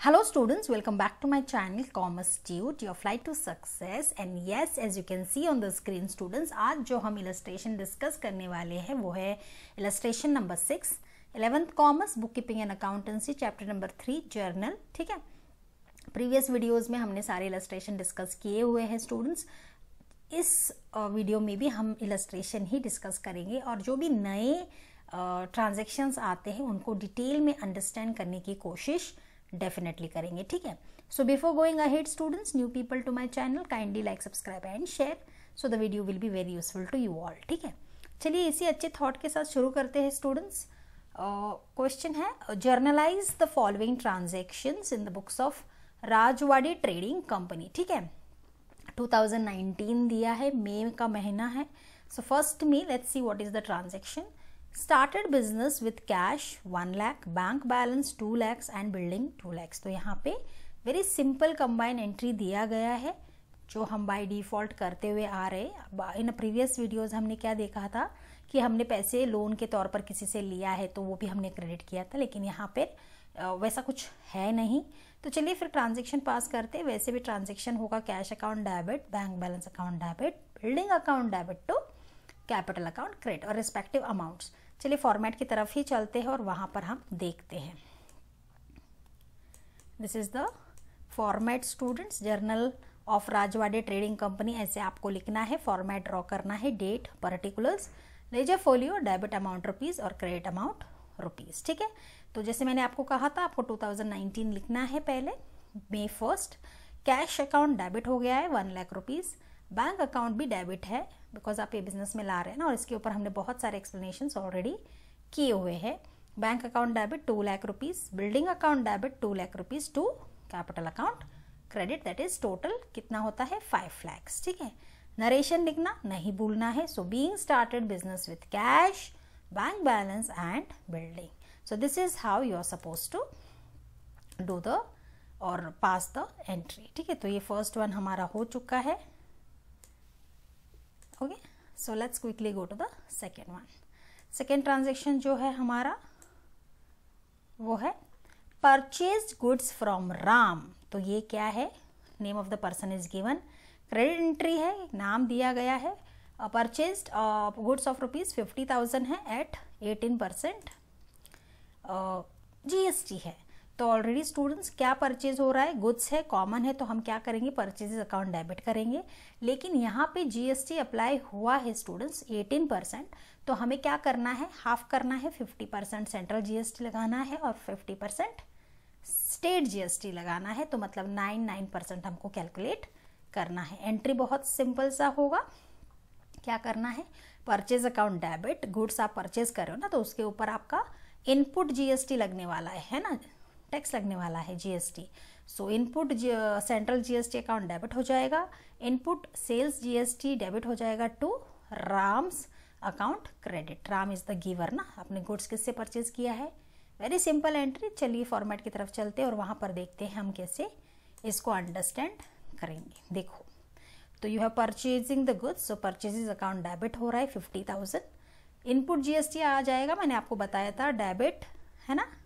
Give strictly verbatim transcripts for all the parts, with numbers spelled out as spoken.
Hello students, welcome back to my channel Commerce Tute, your flight to success. And yes, as you can see on the screen students, आज जो हम illustration discuss करने वाले हैं वो है illustration number six, eleventh commerce bookkeeping and accountancy chapter number three journal. ठीक है, previous videos में हमने सारे illustration discuss किए हुए हैं students. इस वीडियो में भी हम illustration ही discuss करेंगे और जो भी नए ट्रांजेक्शन्स uh, आते हैं उनको डिटेल में अंडरस्टैंड करने की कोशिश डेफिनेटली करेंगे. ठीक है, so before going ahead students, new people to my channel, kindly like, subscribe and share so the video will be very useful to you all. ठीक है, चलिए इसी अच्छे थॉट के साथ शुरू करते हैं स्टूडेंट्स. क्वेश्चन uh, है, journalize the following transactions in the books of Rajwadi trading company. ठीक है, टू थाउजेंड नाइनटीन दिया है, मई का महीना है. सो फर्स्ट में let's see what is the transaction. Started business with cash one lakh, bank balance two lakhs and building two lakhs. तो यहाँ पे वेरी सिंपल कंबाइन एंट्री दिया गया है जो हम बाय डिफॉल्ट करते हुए आ रहे. इन प्रीवियस वीडियोस हमने क्या देखा था कि हमने पैसे लोन के तौर पर किसी से लिया है तो वो भी हमने क्रेडिट किया था, लेकिन यहाँ पे वैसा कुछ है नहीं. तो चलिए फिर ट्रांजेक्शन पास करते हैं. वैसे भी ट्रांजेक्शन होगा cash account debit, bank balance account debit, building account debit to capital account credit और रिस्पेक्टिव अमाउंट्स. चलिए फॉर्मेट की तरफ ही चलते हैं और वहां पर हम देखते हैं. This is the format students, journal of Rajwadi trading company. ऐसे आपको लिखना है, फॉर्मेट ड्रॉ करना है, date, particulars, ledger folio, debit amount rupees और क्रेडिट अमाउंट रुपीज. ठीक है, तो जैसे मैंने आपको कहा था आपको टू थाउजेंड नाइनटीन लिखना है. पहले मई फर्स्ट कैश अकाउंट डेबिट हो गया है one lakh rupees, bank account भी डेबिट है बिकॉज आप ये बिजनेस में ला रहे हैं ना, और इसके ऊपर हमने बहुत सारे एक्सप्लेनेशंस ऑलरेडी किए हुए हैं. Bank account debit two lakh rupees, building account debit two lakh rupees to capital account credit, that is total कितना होता है फाइव लैक्स. ठीक है, नरेशन लिखना नहीं भूलना है. So being started business with cash, bank balance and building. So this is how you are suppose to do the और पास द एंट्री. ठीक है, तो ये फर्स्ट वन हमारा हो चुका है. Okay, so let's quickly go to the second one. Second transaction जो है हमारा वो है परचेज गुड्स फ्रॉम राम. तो ये क्या है, name of the person is given, credit entry है, नाम दिया गया है, purchase goods of rupees fifty thousand है एट एटीन परसेंट जीएसटी है. तो ऑलरेडी स्टूडेंट्स क्या परचेज हो रहा है, गुड्स है, कॉमन है, तो हम क्या करेंगे, परचेजेस अकाउंट डेबिट करेंगे. लेकिन यहाँ पे जीएसटी अप्लाई हुआ है स्टूडेंट्स एटीन परसेंट, तो हमें क्या करना है, हाफ करना है, फिफ्टी परसेंट सेंट्रल जीएसटी लगाना है और फिफ्टी परसेंट स्टेट जीएसटी लगाना है. तो मतलब नाइन नाइन परसेंट हमको कैलकुलेट करना है. एंट्री बहुत सिंपल सा होगा. क्या करना है, परचेज अकाउंट डेबिट, गुड्स आप परचेज कर रहे हो ना, तो उसके ऊपर आपका इनपुट जीएसटी लगने वाला है, है ना, टैक्स लगने वाला है GST. So input central GST account debit हो जाएगा, इनपुट सेल्स जीएसटी डेबिट हो जाएगा to Ram's account credit. Ram is the giver ना, आपने गुड्स किससे परचेज किया है. Very simple entry. चलिए फॉर्मेट की तरफ चलते हैं और वहां पर देखते हैं हम कैसे इसको अंडरस्टैंड करेंगे. देखो, तो you have purchasing the goods, so purchases account debit हो रहा है फिफ्टी थाउजेंड. इनपुट जीएसटी आ जाएगा, मैंने आपको बताया था डेबिट, है ना.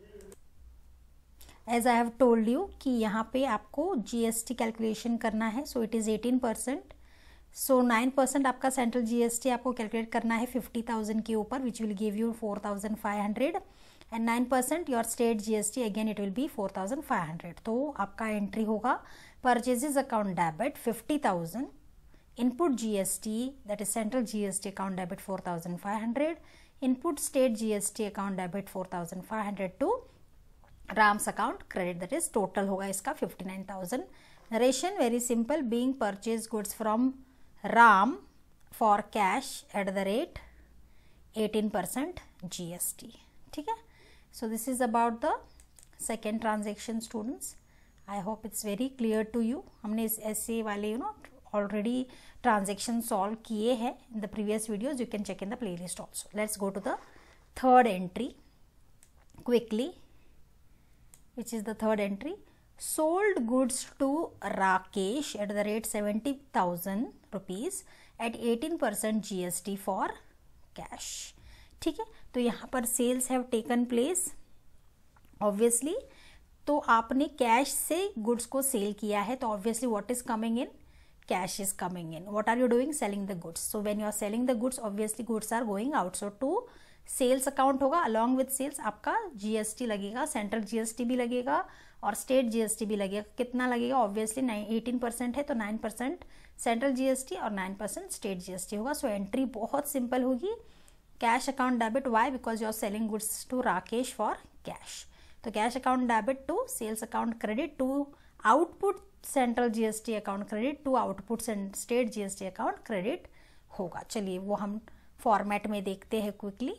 As I have told you कि यहाँ पे आपको जीएसटी कैलकुलेशन करना है. So it is eighteen percent. So nine percent आपका सेंट्रल जीएसटी आपको कैलकुलेट करना है फिफ्टी थाउजेंड के ऊपर, which will give you four thousand five hundred and nine percent your state GST, again it will be four thousand five hundred. तो आपका entry होगा purchases account debit fifty thousand, input GST that is central GST account debit four thousand five hundred, input state GST account debit four thousand five hundred to Ram's account credit, that is total होगा इसका fifty nine thousand. Narration very simple, being purchase goods from Ram for cash at the rate eighteen percent GST. ठीक है, so this is about the second transaction students. I hope it's very clear to you. हमने इस ऐसे वाले you know already transaction solve किए हैं in the previous videos. You can check in the playlist also. Let's go to the third entry quickly, which is the third entry. Sold goods to Rakesh at the rate seventy thousand rupees at eighteen percent G S T for cash. ठीक है, तो यहाँ पर sales have taken place obviously. तो आपने cash से goods को cell किया है, तो obviously what is coming in, cash is coming in. What are you doing, selling the goods. So when you are selling the goods obviously goods are going out. So to sales account होगा, along with sales आपका GST लगेगा, central GST भी लगेगा और state GST भी लगेगा. कितना लगेगा, ऑब्वियसली एटीन परसेंट है तो नाइन परसेंट सेंट्रल जीएसटी और नाइन परसेंट स्टेट जीएसटी होगा. सो एंट्री बहुत सिंपल होगी, cash account debit. Why, because you are selling goods to Rakesh for cash. तो cash account debit to sales account credit to output central GST account credit to output state GST account credit होगा. चलिए वो हम format में देखते हैं quickly.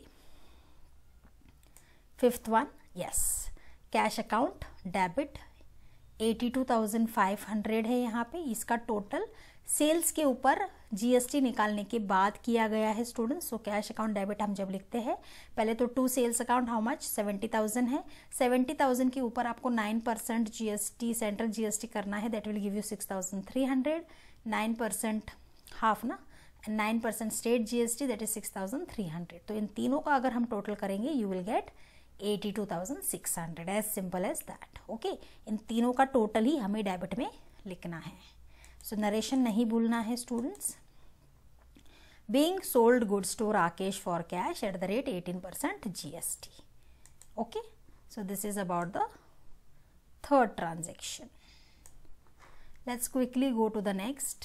Fifth one, yes, cash account debit eighty two thousand five hundred है यहाँ पे. इसका टोटल सेल्स के ऊपर जीएसटी निकालने के बाद किया गया है students. So cash account debit हम जब लिखते हैं पहले तो to sales account how much, seventy thousand है. सेवेंटी थाउजेंड के ऊपर आपको nine percent GST central GST करना है, that will give you six thousand three hundred. Nine percent half ना, nine percent state GST that is six thousand three hundred. तो इन तीनों का अगर हम टोटल करेंगे you will get eighty two thousand six hundred. As simple as that. Okay, इन तीनों का टोटल ही हमें डेबिट में लिखना है. सो नरेशन नहीं भूलना है students. Being sold goods to Rakesh for cash at the rate eighteen percent GST. Okay, so this is about the third transaction. Let's quickly go to the next.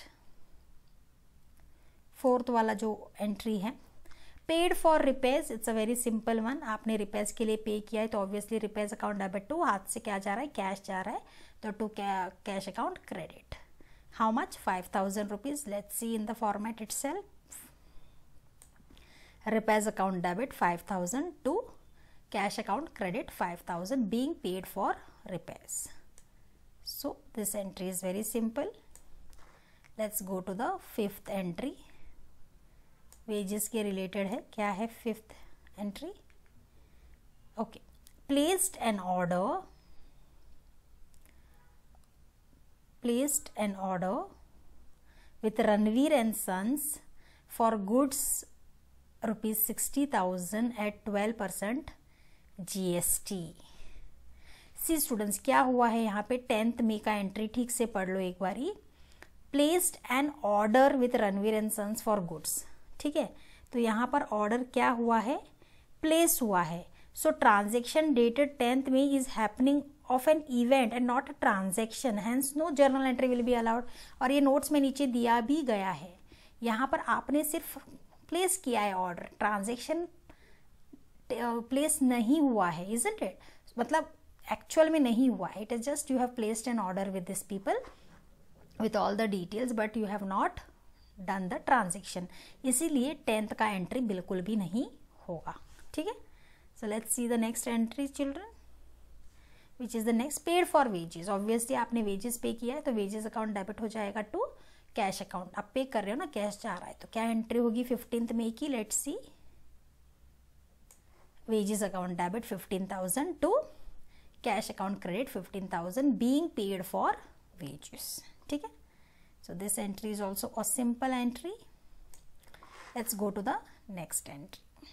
Fourth वाला जो entry है, paid for repairs. It's a very simple one. आपने repairs के लिए pay किया है तो obviously repairs account debit to हाथ से क्या जा रहा है, कैश जा रहा है, तो to cash account credit. How much, five thousand rupees. Let's see in the format itself. Repairs account debit five thousand to cash account credit five thousand being paid for repairs. So this entry is very simple. Let's go to the fifth entry. Wages के related है. क्या है fifth entry, okay. Placed an order placed an order with Ranveer and sons for goods rupees sixty thousand at twelve percent GST. See students, क्या हुआ है यहाँ पे, tenth मे का एंट्री ठीक से पढ़ लो एक बारी. Placed an order with Ranveer and sons for goods. ठीक है, तो यहाँ पर ऑर्डर क्या हुआ है, प्लेस हुआ है. सो ट्रांजेक्शन डेटेड टेंथ में is happening of an event and not a transaction, hence no journal entry will be allowed. और ये नोट्स में नीचे दिया भी गया है. यहाँ पर आपने सिर्फ प्लेस किया है ऑर्डर, ट्रांजेक्शन प्लेस नहीं हुआ है, इजंट इट. मतलब एक्चुअल में नहीं हुआ है. It is just you have placed an order with this people with all the details, but you have not done the transaction. इसीलिए टेंथ का एंट्री बिल्कुल भी नहीं होगा. ठीक है, so let's see the next entry children, which is the next. Paid for wages. Obviously आपने wages pay किया है तो वेजेस अकाउंट डेबिट हो जाएगा टू कैश अकाउंट. आप पे कर रहे हो ना, कैश जा रहा है, तो क्या एंट्री होगी फिफ्टींथ मे की. Let's see, wages account debit fifteen thousand to cash account credit fifteen thousand being paid for wages. ठीक है, so this entry is also a simple entry. Let's go to the next entry.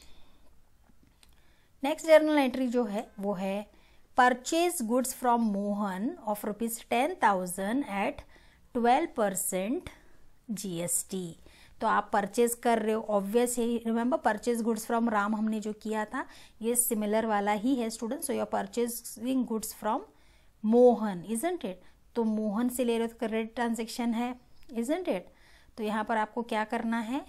Next journal entry जो है वो है purchase goods from Mohan of rupees ten thousand at twelve percent G S T. तो आप purchase कर रहे हो, obvious है. Remember purchase goods from Ram हमने जो किया था ये सिमिलर वाला ही है students. So you are purchasing goods from Mohan, isn't it. तो मोहन से ले रहे हो तो क्रेडिट ट्रांजेक्शन है, इजंट इट. तो यहाँ पर आपको क्या करना है,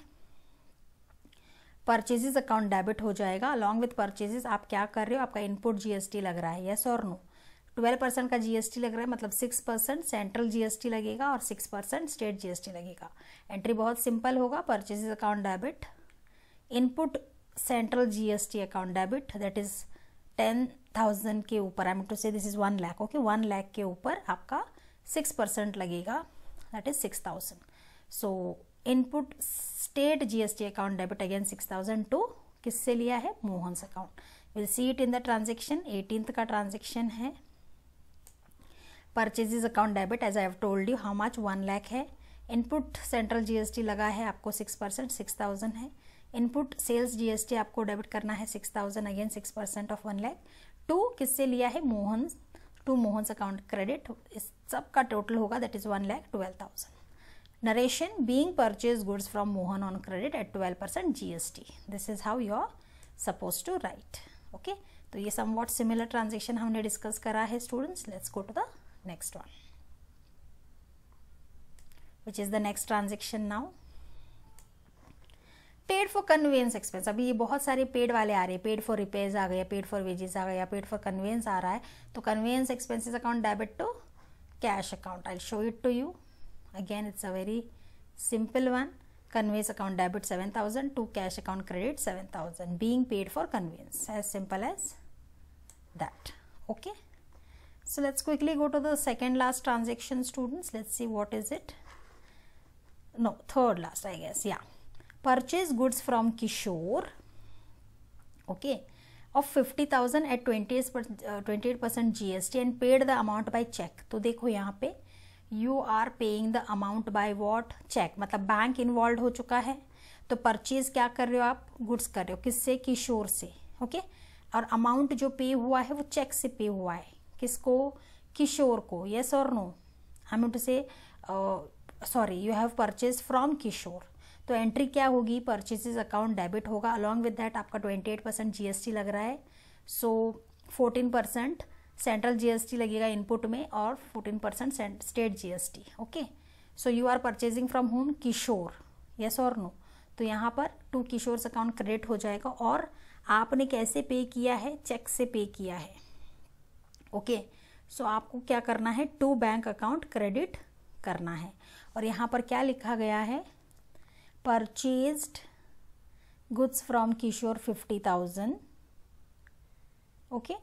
परचेजेस अकाउंट डेबिट हो जाएगा. अलॉन्ग विथ परचेजेस आप क्या कर रहे हो, आपका इनपुट जीएसटी लग रहा है, यस और नो. ट्वेल्व परसेंट का जीएसटी लग रहा है, मतलब सिक्स परसेंट सेंट्रल जीएसटी लगेगा और सिक्स परसेंट स्टेट जीएसटी लगेगा. एंट्री बहुत सिंपल होगा, purchases account debit, input central GST account debit that is ten thousand के ऊपर, I mean to say this is one lakh. Okay, one lakh के ऊपर आपका सिक्स परसेंट लगेगा, that is six thousand. So input state GST account debit again six thousand to किससे लिया है, Mohan's account. Will see it in the transaction. Eighteenth का transaction है. Purchases account debit as I have told you how much, one lakh है. Input central GST लगा है आपको six percent, six thousand है. इनपुट सेल्स जीएसटी आपको डेबिट करना है six thousand, again six percent of one lakh. To किससे लिया है, Mohan to Mohan's account credit, इस सब का टोटल होगा that is one lakh twelve thousand. Narration being purchase goods from Mohan on credit at twelve percent GST, this is how you are suppose to write. Okay, तो ये somewhat similar transaction हमने discuss करा है students. Let's go to the next one, which is the next transaction now. Paid for conveyance expense, अभी ये बहुत सारे paid वाले आ रहे हैं, पेड फॉर रिपेयर्स आ गया, पेड फॉर वेजेस आ गया, पेड फॉर कन्वेंस आ रहा है। तो conveyance expenses account debit to cash account, I show it to you again, it's a very simple one. Conveyance account debit seven thousand to cash account credit seven thousand being paid for conveyance, as simple as that. Okay, so let's quickly go to the second last transaction students. Let's see what is it. No, third last I guess, yeah. Purchase goods from Kishore, okay, of fifty thousand at twenty-eight percent G S T and paid the amount by check. तो देखो यहाँ पे you are paying the amount by what? check, मतलब bank involve हो चुका है। तो purchase क्या कर रहे हो आप? गुड्स कर रहे हो, किससे? किशोर से। Okay okay? और अमाउंट जो पे हुआ है वो चेक से पे हुआ है, किसको? किशोर को। येस और no? I mean to say sorry, you have purchase from Kishore. तो एंट्री क्या होगी? परचेजेस अकाउंट डेबिट होगा। अलॉन्ग विद दैट आपका ट्वेंटी एट परसेंट जीएसटी लग रहा है, so fourteen percent central GST लगेगा इनपुट में और fourteen percent state GST. Okay, so you are purchasing from home? Kishore. Yes और नो? तो यहाँ पर टू किशोर अकाउंट क्रेडिट हो जाएगा। और आपने कैसे पे किया है? चेक से पे किया है। ओके, सो आपको क्या करना है? टू बैंक अकाउंट क्रेडिट करना है। और यहाँ पर क्या लिखा गया है? Purchased goods from Kishore fifty thousand, okay,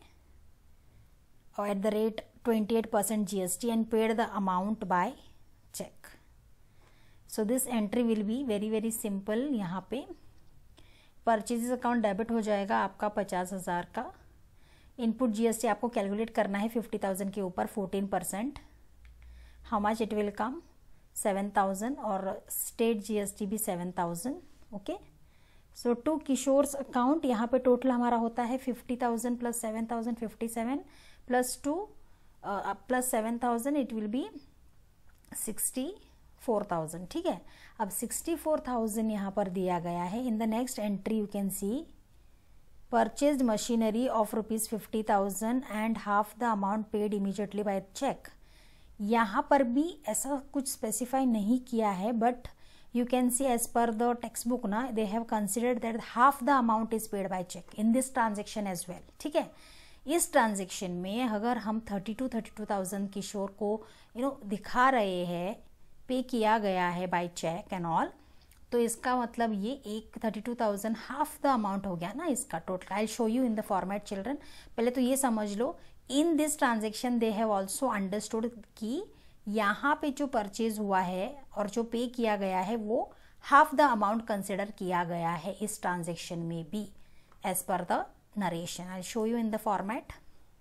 और at the rate twenty eight percent GST and paid the amount by cheque. So this entry will be very very simple. यहाँ पे परचेजेस अकाउंट डेबिट हो जाएगा आपका पचास हजार का। इनपुट जीएसटी आपको कैलकुलेट करना है फिफ्टी थाउजेंड के ऊपर fourteen percent, how much it will come? Seven thousand, और स्टेट जीएसटी भी seven thousand. Okay, so to Kishore's account यहाँ पे टोटल हमारा होता है fifty thousand plus seven thousand, fifty seven plus two plus seven thousand, it will be sixty four thousand. ठीक है, अब सिक्सटी फोर थाउजेंड यहाँ पर दिया गया है। In the next entry you can see purchased machinery of rupees fifty thousand and half the amount paid immediately by cheque. यहाँ पर भी ऐसा कुछ स्पेसिफाई नहीं किया है, but you can see as per the textbook ना, they have considered that half the amount is paid by cheque in this transaction as well. ठीक है, इस ट्रांजेक्शन में अगर हम thirty two thirty two thousand Kishore को you no दिखा रहे हैं पे किया गया है बाय चेक एंड ऑल, तो इसका मतलब ये एक thirty two thousand half the amount हो गया ना इसका total. I show you in the format children. पहले तो ये समझ लो, in this transaction they have also understood कि यहाँ पे जो परचेज हुआ है और जो पे किया गया है वो हाफ द अमाउंट कंसिडर किया गया है इस ट्रांजेक्शन में भी, as per the narration. I show you in the format.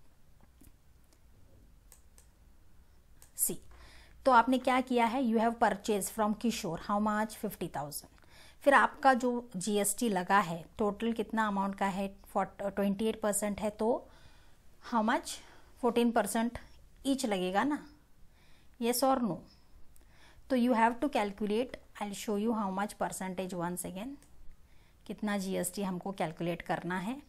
See, तो आपने क्या किया है? You have purchase from Kishore, how much? Fifty thousand. फिर आपका जो जीएसटी लगा है टोटल कितना अमाउंट का है? ट्वेंटी एट परसेंट है, तो how much? Fourteen percent each लगेगा ना, येस और नो? तो you have to calculate, I show you how much percentage once again, कितना जीएसटी हमको कैलकुलेट करना है।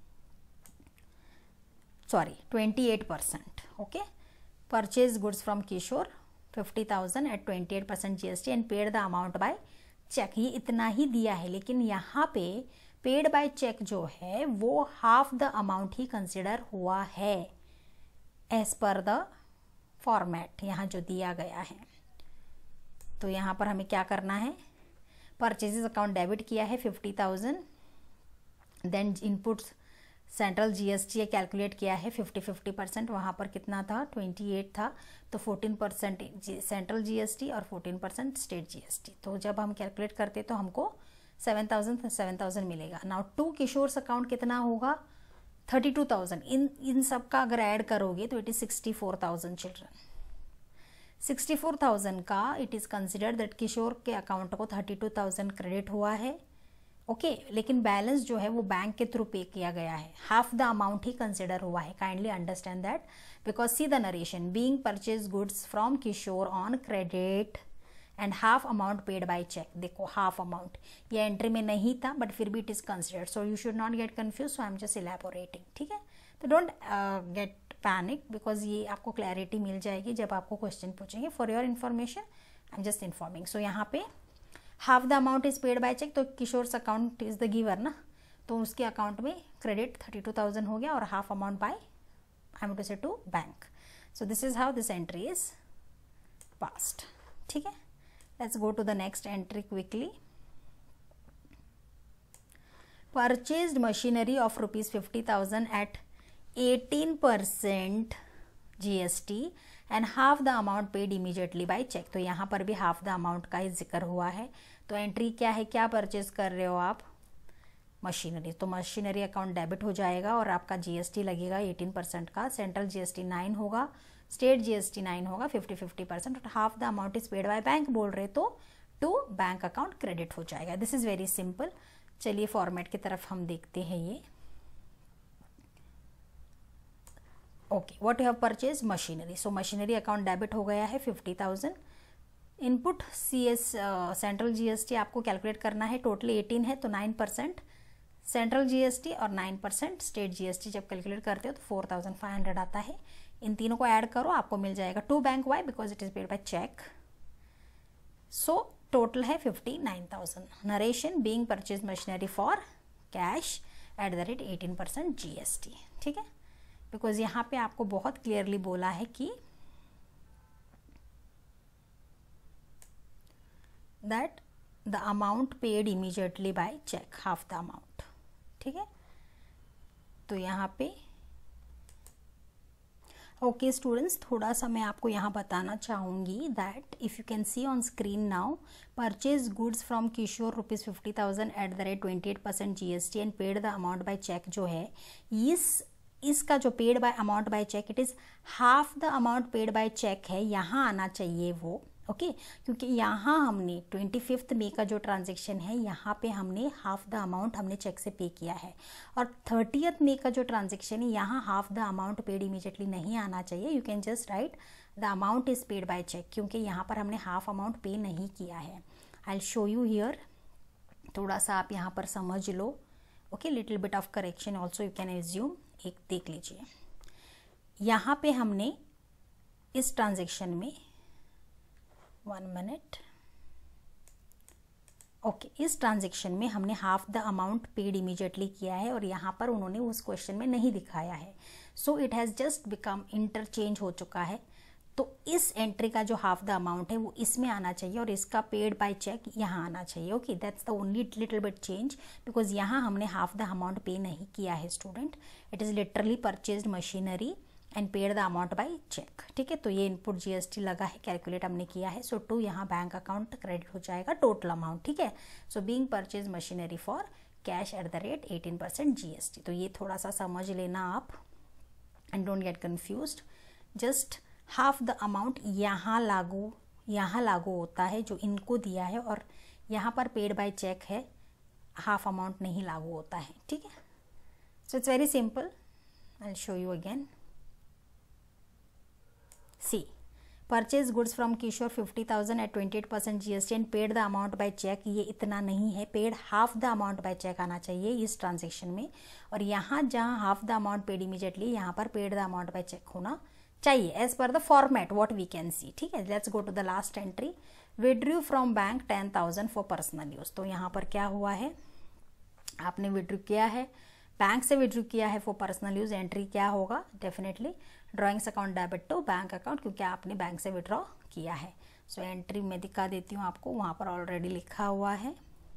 Sorry, twenty eight percent. Okay, purchase goods from Kishore fifty thousand at twenty eight percent GST and paid the amount by cheque. ये इतना ही दिया है, लेकिन यहाँ पे पेड बाय चेक जो है वो हाफ द अमाउंट ही कंसिडर हुआ है एज पर द फॉर्मेट यहाँ जो दिया गया है। तो यहाँ पर हमें क्या करना है? परचेजेस अकाउंट डेबिट किया है fifty thousand, then input central GST calculate किया है फिफ्टी फिफ्टी परसेंट, वहाँ पर कितना था? ट्वेंटी एट था, तो फोर्टीन परसेंट सेंट्रल जीएसटी और फोर्टीन परसेंट स्टेट जीएसटी। तो जब हम कैलकुलेट करते तो हमको सेवन थाउजेंड सेवन थाउजेंड मिलेगा। नाउ टू किशोर्स अकाउंट कितना होगा? Thirty two thousand. इन इन सब का अगर ऐड करोगे तो it is sixty four thousand children. Sixty four thousand का it is considered that Kishore के अकाउंट को थर्टी टू थाउजेंड क्रेडिट हुआ है ओके okay, लेकिन बैलेंस जो है वो बैंक के थ्रू पे किया गया है, हाफ द अमाउंट ही कंसिडर हुआ है. Kindly understand that because see the narration being purchase goods from Kishore on credit and half amount paid by cheque. देखो हाफ अमाउंट ये एंट्री में नहीं था बट फिर भी it is considered, so you should not get confuse. So I am just elaborating. ठीक है, तो डोंट गेट पैनिक बिकॉज ये आपको क्लैरिटी मिल जाएगी जब आपको क्वेश्चन पूछेंगे. For your information I am just informing. So यहाँ पे half the amount is paid by cheque, तो Kishore account is the giver ना, तो उसके अकाउंट में क्रेडिट थर्टी टू थाउजेंड हो गया और half amount by I am to say to bank. So this is how this entry is passed. ठीक है, let's go to the next entry quickly. Purchased machinery of rupees fifty thousand at eighteen percent GST and half the amount paid immediately by cheque. तो यहाँ पर भी half the amount का ही जिक्र हुआ है. तो एंट्री क्या है, क्या परचेज कर रहे हो आप, मशीनरी. तो मशीनरी अकाउंट डेबिट हो जाएगा और आपका जीएसटी लगेगा एटीन परसेंट का. सेंट्रल जीएसटी नाइन होगा, स्टेट जीएसटी नाइन होगा, फिफ्टी फिफ्टी परसेंट. और half the amount is paid by bank बोल रहे तो टू बैंक अकाउंट क्रेडिट हो जाएगा. This is very simple. चलिए फॉर्मेट की तरफ हम देखते हैं. ये okay, what you have purchase, machinery. So machinery account debit हो गया है fifty thousand. Input C S central GST आपको कैलकुलेट करना है. टोटल एटीन है तो नाइन परसेंट सेंट्रल जीएसटी और नाइन परसेंट स्टेट जीएसटी जब कैलकुलेट करते हो तो फोर थाउजेंड फाइव हंड्रेड आता है. इन तीनों को ऐड करो, आपको मिल जाएगा to bank. Why, because it is paid by cheque. So total है fifty nine thousand. Narration being purchase machinery for cash at the rate eighteen percent GST. ठीक है, बिकॉज यहाँ पे आपको बहुत क्लियरली बोला है कि that the amount paid immediately by cheque, half the amount. ठीक है, तो यहाँ पे ओके स्टूडेंट्स, थोड़ा सा मैं आपको यहाँ बताना चाहूँगी that if you can see on screen now, purchase goods from Kishore rupees fifty thousand at the rate twenty eight percent G S T and paid the amount by cheque जो है, इस इसका जो paid by amount by cheque it is half the amount paid by cheque है, यहाँ आना चाहिए वो. Okay okay? क्योंकि यहाँ हमने ट्वेंटी फिफ्थ मे का जो ट्रांजेक्शन है यहाँ पे हमने हाफ द अमाउंट हमने चेक से पे किया है, और थर्टियथ मे का जो ट्रांजेक्शन है यहाँ half the amount paid immediately नहीं आना चाहिए. You can just write the amount is paid by cheque, क्योंकि यहाँ पर हमने हाफ अमाउंट पे नहीं किया है. I will show you here. थोड़ा सा आप यहाँ पर समझ लो. Okay, little bit of correction also you can assume. एक देख लीजिए, यहाँ पे हमने इस ट्रांजेक्शन में वन मिनट ओके इस ट्रांजेक्शन में हमने half the amount paid immediately किया है और यहाँ पर उन्होंने उस क्वेश्चन में नहीं दिखाया है. So it has just become interchange हो चुका है. तो इस एंट्री का जो हाफ द अमाउंट है वो इसमें आना चाहिए और इसका पेड बाय चेक यहाँ आना चाहिए. Okay, that's the only little bit change, because यहाँ हमने हाफ द अमाउंट पे नहीं किया है student. It is literally purchased machinery and paid the amount by cheque. ठीक है, तो ये इनपुट जीएसटी लगा है, कैलकुलेट हमने किया है. सो टू यहाँ बैंक अकाउंट क्रेडिट हो जाएगा टोटल अमाउंट. ठीक है, so being purchase machinery for cash at the rate eighteen percent GST. तो ये थोड़ा सा समझ लेना आप and don't get confused. Just half the amount यहाँ लागू यहाँ लागू होता है जो इनको दिया है, और यहाँ पर पेड बाय चेक है, हाफ अमाउंट नहीं लागू होता है. ठीक है, so it's very simple. I will show you again. See, purchase goods from Kishore fifty thousand at twenty eight percent GST and paid the amount by cheque. ये इतना नहीं है, paid half the amount by cheque आना चाहिए इस transaction में, और यहाँ जहाँ half the amount paid immediately यहाँ पर paid the amount by cheque होना चाहिए as per the format what we can see. ठीक है, let's go to the last entry. Withdrew from bank ten thousand for personal use. तो यहाँ पर क्या हुआ है, आपने विड्रू किया है, बैंक से विड्रू किया है फॉर पर्सनल यूज. एंट्री क्या होगा, definitely drawings account debit to bank account, क्योंकि आपने बैंक से विड्रॉ किया है. सो so, एंट्री मैं दिखा देती हूँ आपको, वहाँ पर ऑलरेडी लिखा हुआ है.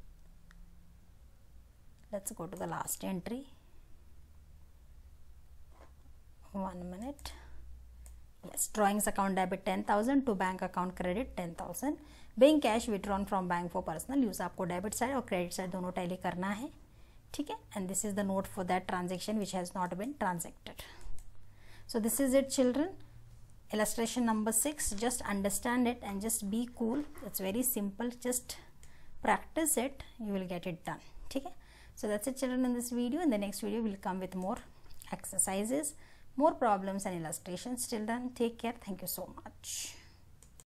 Let's go to the last entry. One minute. Yes, drawings account debit ten thousand to bank account credit ten thousand. Being cash withdrawn from bank for personal use. आपको डेबिट साइड और credit side दोनों tally करना है. ठीक है, and this is the note for that transaction which has not been transacted. So this is it children. Illustration number six. Just understand it and just be cool. It's very simple. Just practice it. You will get it done. ठीक है. So that's it children in this video. In the next video we'll come with more exercises, more problems and illustrations. Till then, take care. Thank you so much.